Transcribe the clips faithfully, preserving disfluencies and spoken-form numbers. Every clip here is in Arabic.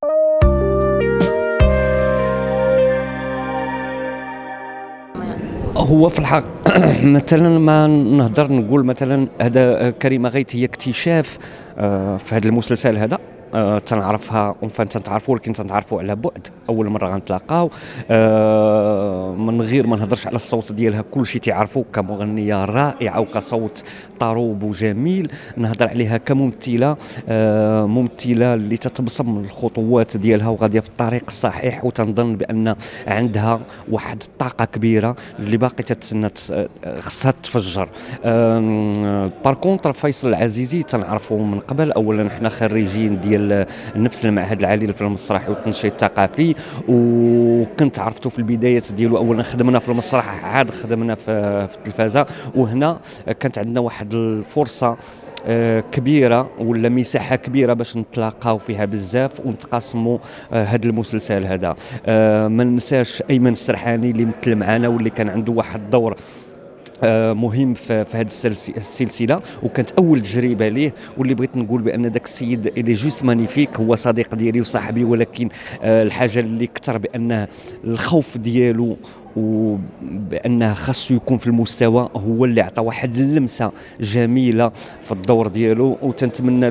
هو في الحق مثلا ما نهضر نقول مثلا هذا كريمه غيث هي اكتشاف آه، في هذا المسلسل هذا. آه، تنعرفها وفان تنعرفوا، ولكن تنعرفوا على بعد، اول مره غنتلاقاو. آه، من غير ما نهضرش على الصوت ديالها، كل شيء تعرفوا كمغنيه رائعه وكصوت طروب وجميل. نهضر عليها كممثله، آه، ممثله اللي تتبصم الخطوات ديالها وغاديه في الطريق الصحيح، وتنظن بان عندها واحد الطاقه كبيره اللي باقي تتسنى خصها تفجر. بار كونتر فيصل العزيزي تنعرفوا من قبل، اولا حنا خريجين ديال نفس المعهد العالي للفن المسرحي والتنشيط الثقافي، وكنت عرفته في البدايات ديالو. اولا خدمنا في المسرح، عاد خدمنا في في التلفازه، وهنا كانت عندنا واحد الفرصه كبيره ولا مساحه كبيره باش نتلاقاو فيها بزاف ونتقاسموا هذا المسلسل هذا. ما ننساش ايمن السرحاني اللي مثل معنا واللي كان عنده واحد الدور مهم في هذه السلسله، وكانت اول تجربه ليه. واللي بغيت نقول بان داك السيد اللي جوست مانيفيك، هو صديق ديالي وصاحبي، ولكن الحاجه اللي كثر بانه الخوف ديالو وبانه خاصو يكون في المستوى، هو اللي عطى واحد اللمسه جميله في الدور ديالو. وتنتمنى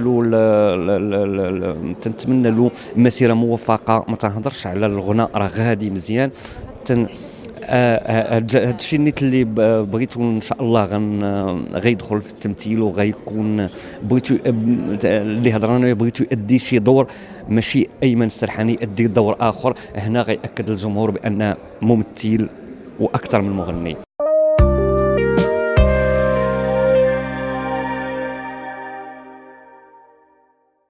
له تنتمنى له مسيره موفقه. ما تنهضرش على الغناء، راه غادي مزيان. تن هذا الشيء النيت اللي بغيتو ان شاء الله غن غيدخل في التمثيل، وغيكون بغيتو اللي هضرنا بغيتو يؤدي شي دور، ماشي ايمن السرحاني يؤدي دور اخر. هنا غيأكد الجمهور بان ممثل واكثر من مغني.